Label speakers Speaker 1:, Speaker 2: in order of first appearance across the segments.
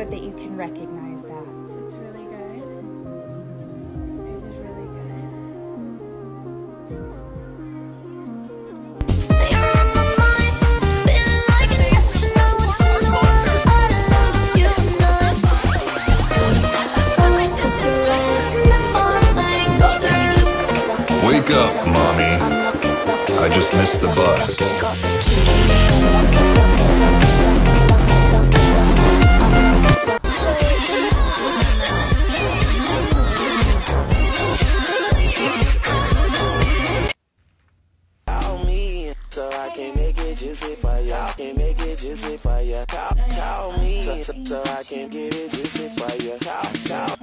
Speaker 1: good that you can recognize that.
Speaker 2: It's really good. Yours is really good.
Speaker 3: Wake up, Mommy. I just missed the bus.
Speaker 4: Call me so I can make it juicy for ya. Can make it juicy for ya. Call me so I can get it juicy for ya. Call.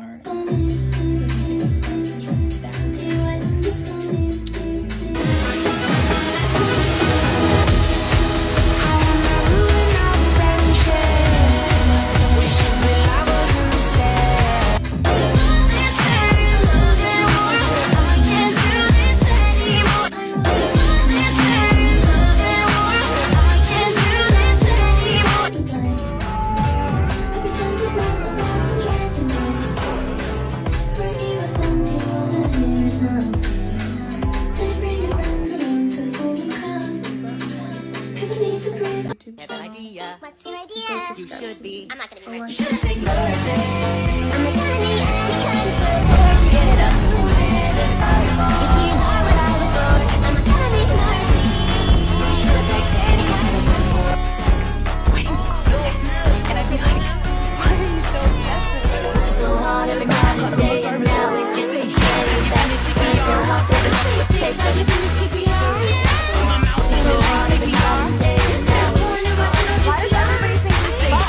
Speaker 5: Have an idea.
Speaker 6: What's your idea?
Speaker 5: You should be.
Speaker 6: I'm not gonna be right.
Speaker 5: I'm
Speaker 6: a tiny first. Get it up. You see, you are what I was for. I'm a tiny mercy. You should take any kind of support.
Speaker 5: Why do you call that? And I'd be like, why are you so obsessed with it?
Speaker 6: So hard every night and day, and now it gets me getting back. So hard to it takes everything to keep me on. So hard every night and day, and now
Speaker 5: Why does everybody think it's fun?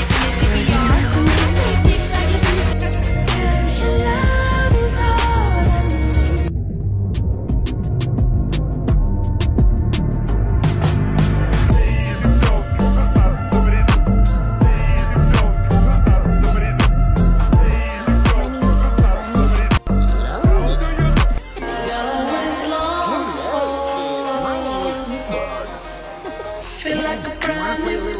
Speaker 4: Feel like a brand new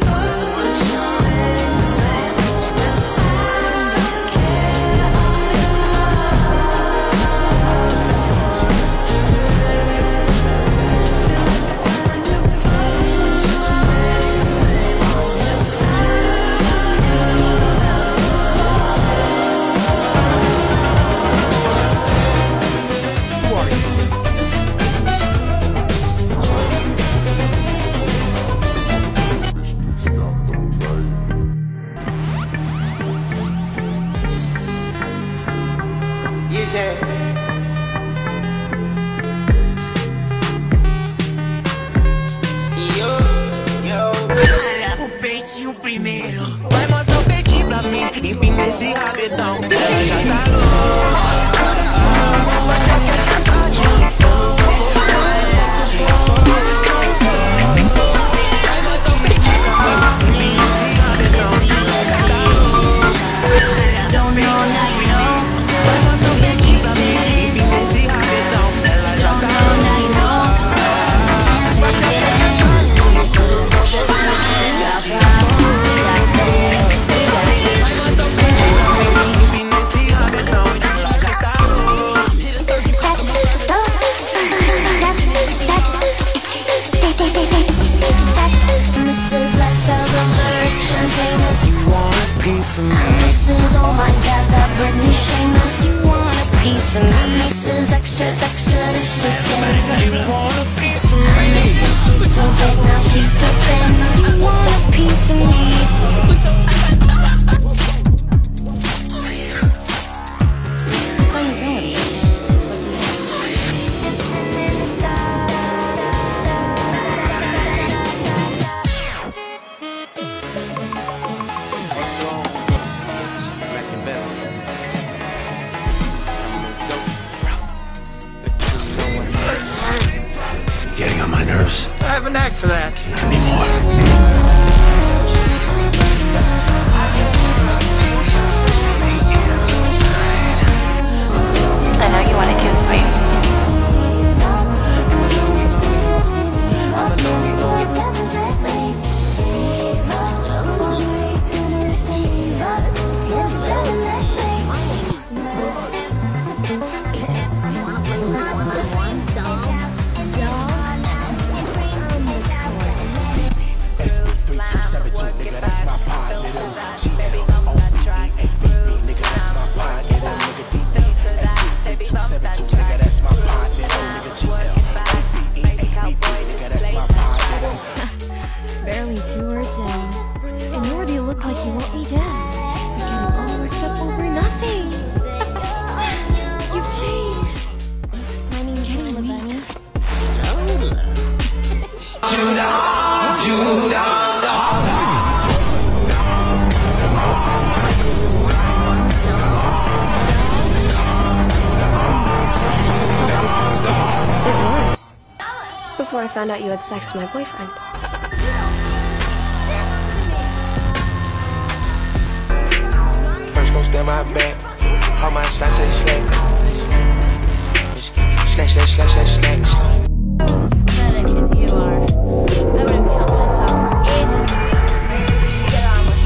Speaker 5: O peitinho primeiro. Vai mostrar o peitinho pra mim. Empina esse rabetão. Ela já tá louca. Vai já quer sentar de uniforme. Vai mostrar o peitinho pra mim. Empina esse rabetão. Ela já tá louca. Don't know, now you know. Vai mostrar o peitinho pra mim. Empina esse rabetão. Ela já tá louca. Vai já quer sentar de uniforme.
Speaker 3: Getting on my nerves.
Speaker 5: I have a knack for that.
Speaker 3: Anymore.
Speaker 5: I know you want to kiss me.
Speaker 7: before I found out you had sex with my boyfriend.
Speaker 4: First gon' stand my back. All my shots they slack. Slack, slack, slack, slack, slack, slack.
Speaker 1: Pathetic as you are. I would have killed myself ages ago. Get on with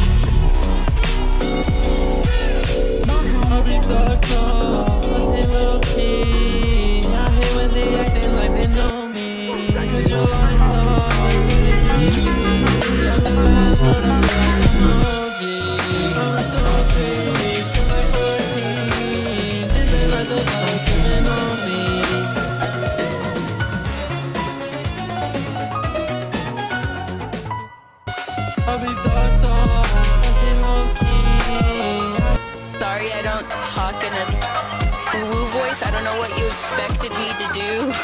Speaker 1: it.
Speaker 5: I'll be fucked up, pussy low key. I hate when they acting like they know me. Cause your lights off, really creepy. I'm the landlord, I'm like emoji. I'm so pretty, since I'm 14. Dripping like the bugs, dripping on me. I'll be fucked up, pussy low key.
Speaker 8: Sorry, I don't talk in a woo voice. I don't know what you expected me to do.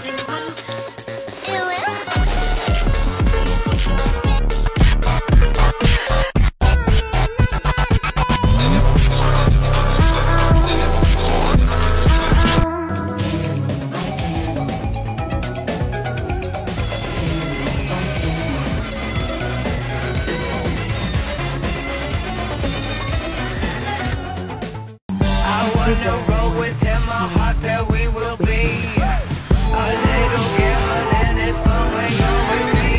Speaker 5: I wanna roll with him, my heart that we will be. A little gambling is fun when you're with me.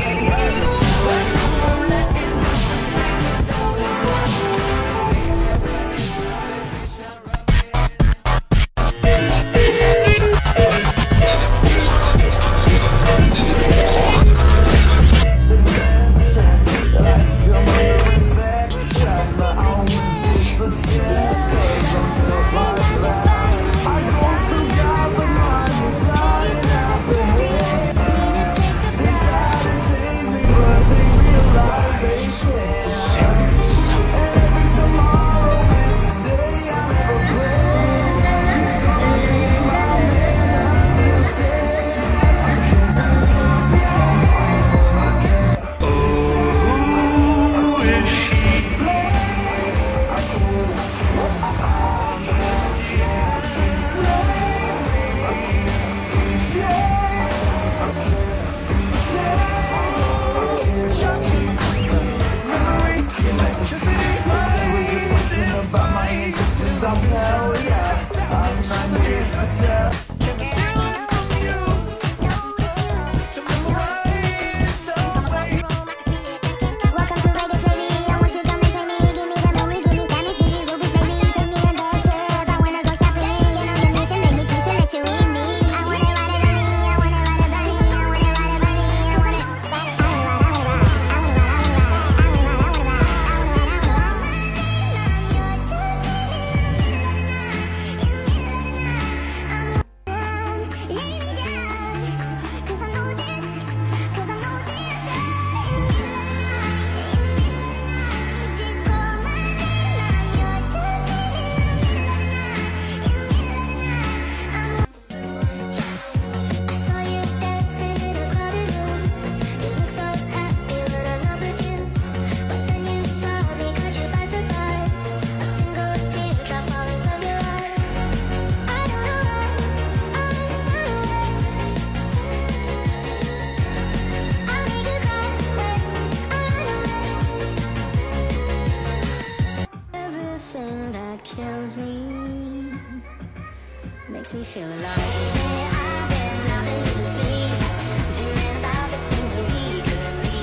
Speaker 6: Makes me feel alive. I've been nothing to see, dreaming about the things that we could be.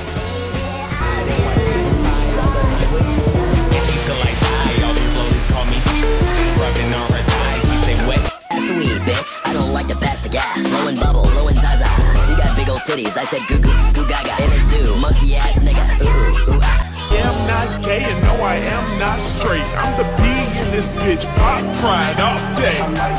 Speaker 6: Baby,
Speaker 9: If you feel like I, all these ladies call me rubbing on her thighs. She say what?
Speaker 10: Pass the weed, bitch. I don't like to pass the gas. Blowing bubble, blowing zaza. She got big old titties. I said goo goo goo gaga. In a zoo, monkey ass nigga. Ooh, ooh, ah.
Speaker 11: I am not gay and no I am not straight. I'm the B in this bitch, pop pride all day.